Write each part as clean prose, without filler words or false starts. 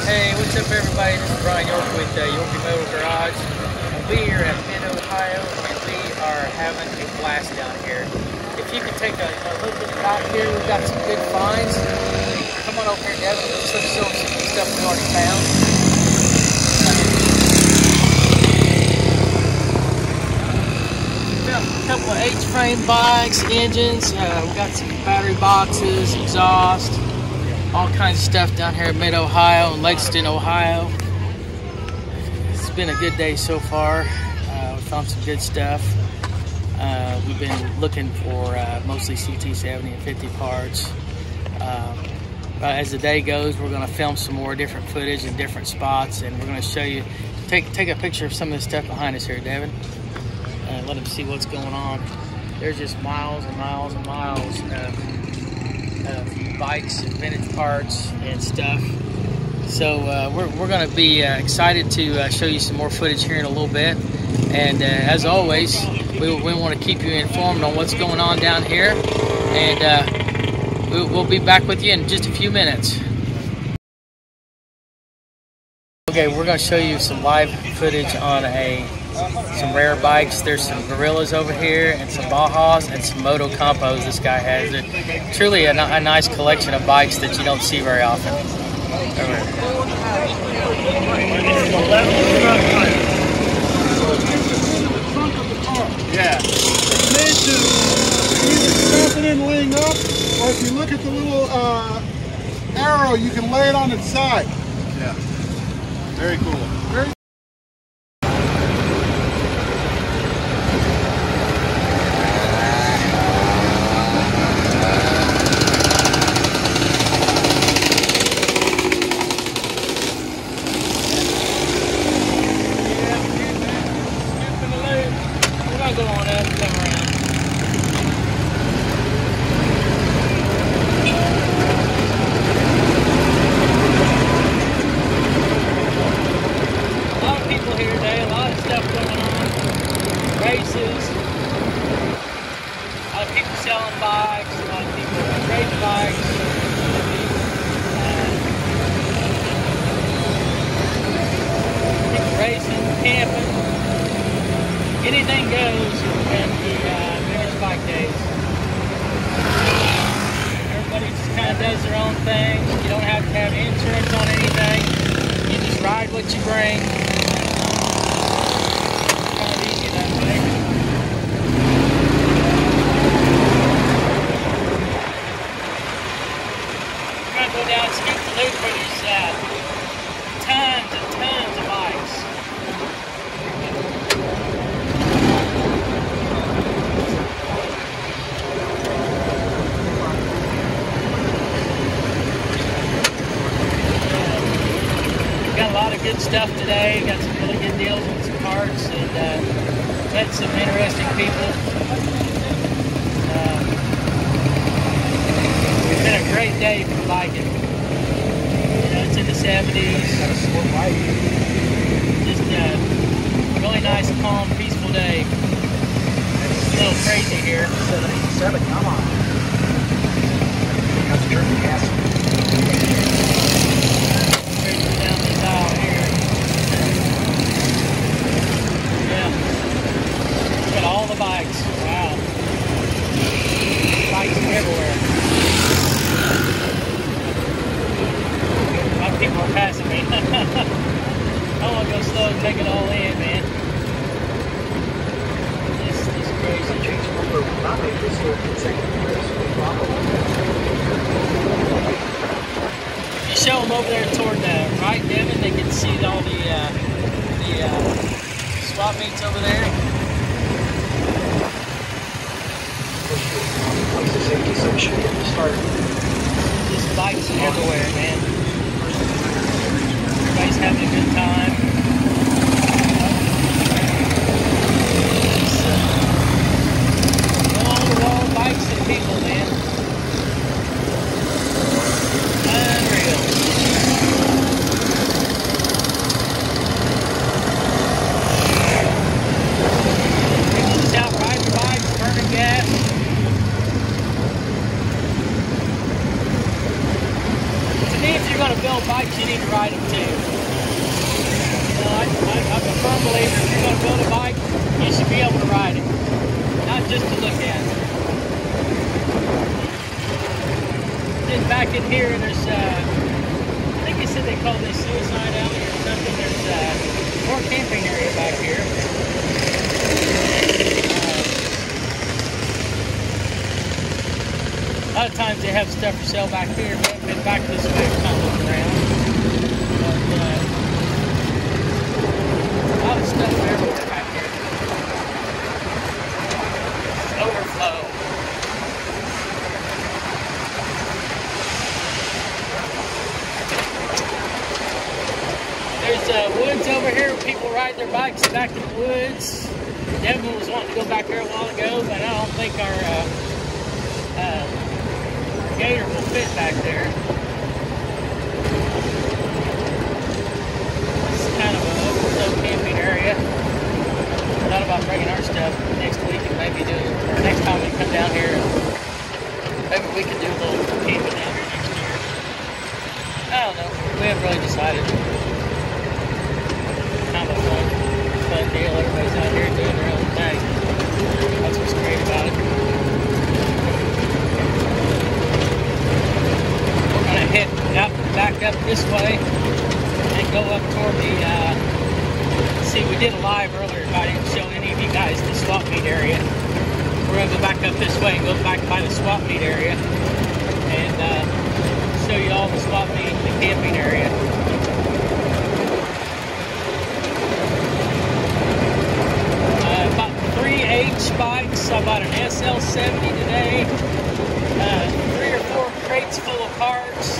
Hey, what's up everybody? This is Brian York with Yorkie Motor Garage. We are at Mid-Ohio and we are having a blast down here. If you could take a look at the back here, we've got some good finds. Come on over here, Devin. Let's show them some good stuff we already found. Found a couple of H-frame bikes, engines. We've got some battery boxes, exhaust. All kinds of stuff down here at Mid-Ohio and Lexington, Ohio. It's been a good day so far. We found some good stuff. We've been looking for mostly CT70 and 50 parts. As the day goes, we're going to film some more different footage in different spots, and we're going to show you, take a picture of some of the stuff behind us here, Devin, and let them see what's going on. There's just miles and miles and miles of bikes and vintage parts and stuff. So we're going to be excited to show you some more footage here in a little bit. And as always, we want to keep you informed on what's going on down here. And we'll be back with you in just a few minutes. Okay, we're going to show you some live footage on some rare bikes. There's some Gorillas over here and some Bajas and some Moto Compos this guy has. It's truly a nice collection of bikes that you don't see very often. Yeah. It's made to either strap it in laying up, or if you look at the little arrow, you can lay it on its side. Yeah. Very cool. Very go on up, come around. A lot of people here today, a lot of stuff going on. Races. A lot of people selling bikes, a lot of people race bikes. People racing, camping. Anything goes at the vintage bike days. Everybody just kind of does their own thing. You don't have to have insurance on anything. You just ride what you bring. It's kind of easy that way. We're going to go down and scoop the loop for these tons and tons of bikes. Good stuff today. Got some really good deals on some parts and met some interesting people. It's been a great day for biking. You know, it's in the 70s. Just a really nice, calm, peaceful day. It's a little crazy here. 77, come on. Got to turn the gas. All the bikes. Wow. Bikes everywhere. A lot of people are passing me. I want to go slow and take it all in, man. This is crazy. If you show them over there toward the right, Devin, they can see all the swap meets over there. What's the safety section at the start? Just bikes everywhere, man. Everybody's having a good time. Wall bikes and people, man. Unreal. People just out riding bikes, burning gas. To me, build bikes, you need to ride them too. You know, I'm a firm believer if you're going to build a bike, you should be able to ride it, not just to look at it. Then back in here, there's, I think they said they call this Suicide Alley or something. There's more camping area back here. A lot of times they have stuff for sale back here. We haven't been back this way, kind of looking around. But a lot of stuff everywhere back here. Overflow. There's woods over here where people ride their bikes back in the woods. Devin was wanting to go back there a while ago, but I don't think our gator will fit back there. This is kind of an overflow camping area. I thought about bringing our stuff next week and maybe next time we come down here, maybe we could do a little camping down here next year. I don't know. We haven't really decided. Kind of a fun deal. Everybody's out here doing their own thing. That's what's great about it. We're going to head back up this way and go up toward the, see, we did a live earlier, but I didn't show any of you guys the swap meet area. We're going to go back up this way and go back by the swap meet area and show you all the swap meet, the camping area. About 3 H bikes. I bought an SL70 today. 3 or 4 crates full of parts.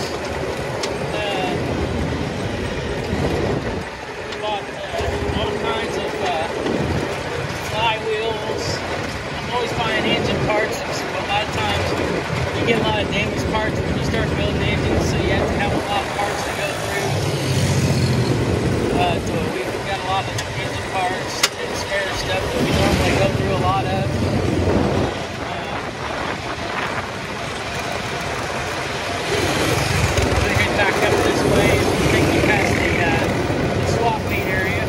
Bought all kinds of flywheels. I'm always buying engine parts. A lot of times you get a lot of damaged parts when you start building engines, so you have to have a lot of parts to go through. So we've got a lot of engine parts and spare stuff that we normally go through a lot of. Back up this way and take you past the swap meet area.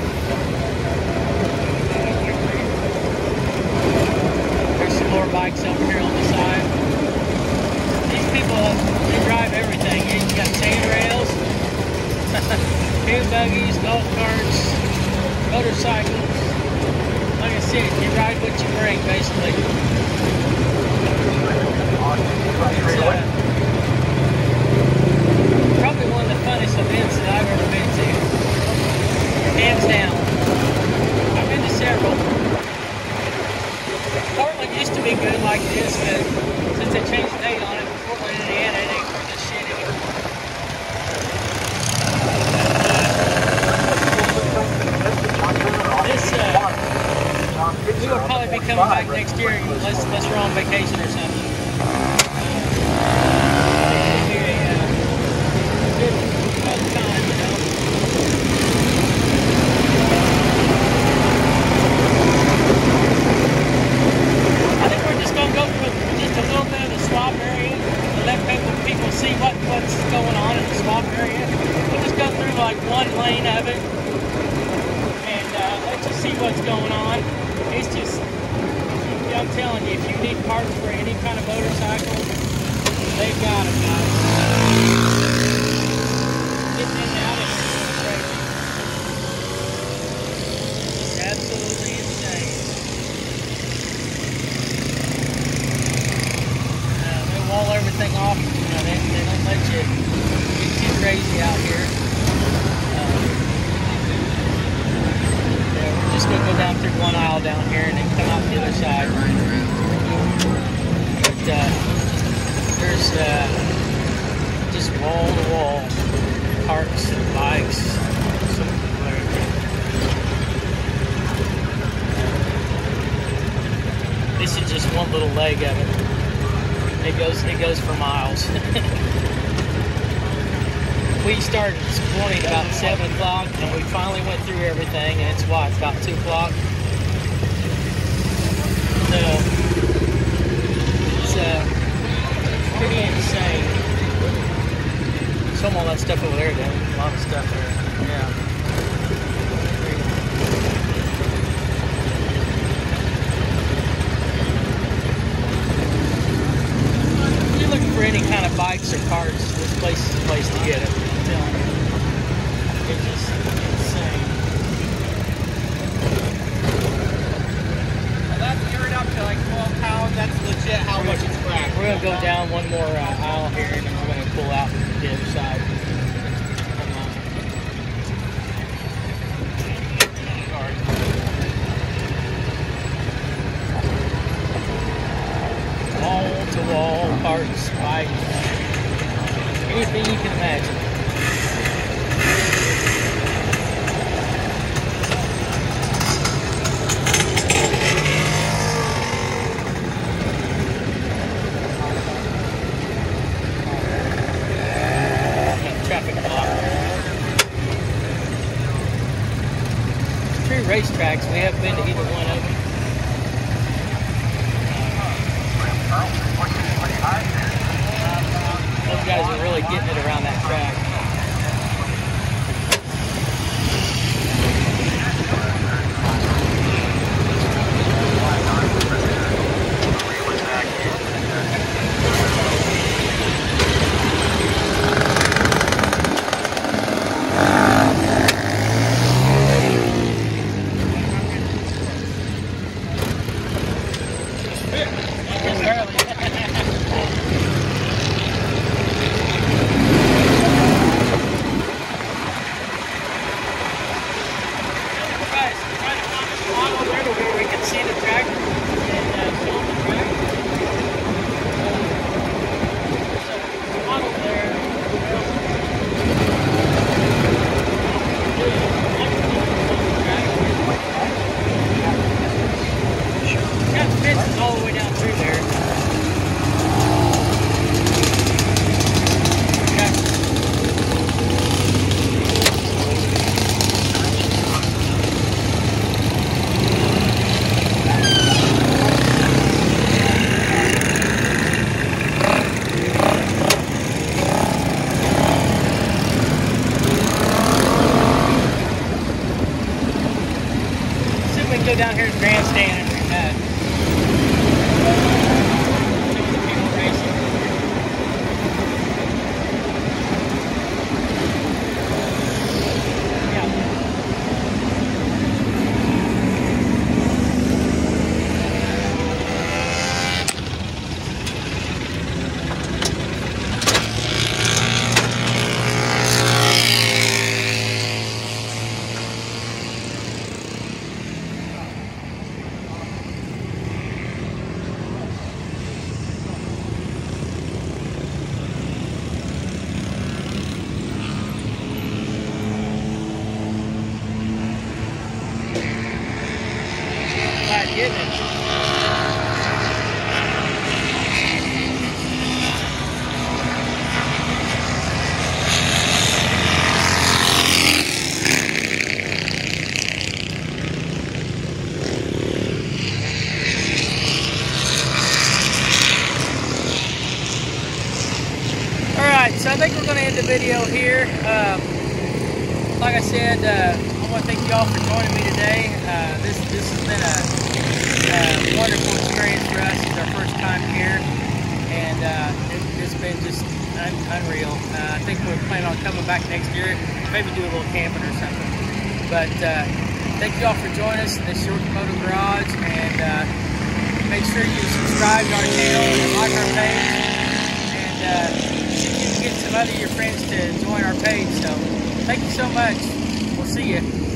There's some more bikes over here on the side. These people, they drive everything. You got sand rails, hand buggies, golf carts, motorcycles. Like I said, you ride what you bring, basically. Probably one of the funnest events that I've ever been to. Hands down. I've been to several. Portland used to be good like this, but since they changed the date on it, Portland, Indiana, it ain't worth this shit anymore. We will probably be coming back next year unless we're on vacation or something. I think we're just going to go through just a little bit of the swap area and let people see what's going on in the swap area. We'll just go through like one lane of it and let you see what's going on. It's just, I'm telling you, if you need parts for any kind of motorcycle, they've got them, guys. Getting in and out of here is crazy. It's absolutely insane. They wall everything off. You know, they don't let you get too crazy out here. We're just going to go down through one aisle down here and then come out the other side. But there's just wall to wall parts and bikes. This is just one little leg of it. It goes for miles. We started this morning about 7 o'clock and we finally went through everything, and it's what, about 2 o'clock? So it's pretty insane. Some all that stuff over there, then. A lot of stuff there. Yeah. If you're looking for any kind of bikes or parts, this place is the place to get it. I'm telling you. It's just insane. Well, that's geared up to like 12 pounds. That's legit how much it's cracked. We're going to go down one more aisle here, and then we're going to pull out the other side. Wall-to-wall parts, bikes, anything you can imagine. Traffic block. True racetracks. We haven't been to either one of them. Those guys are really getting it around that track. All the way down through there. See if we can go down here to grandstand and getting it. Alright, so I think we're going to end the video here. Like I said, I want to thank you all for joining me today. This has been a wonderful experience for us. It's our first time here, and it's been just unreal. I think we're planning on coming back next year, maybe do a little camping or something. But thank you all for joining us in this Short Moto Garage, and make sure you subscribe to our channel and like our page, and see if you can get some other of your friends to join our page. So thank you so much. We'll see you.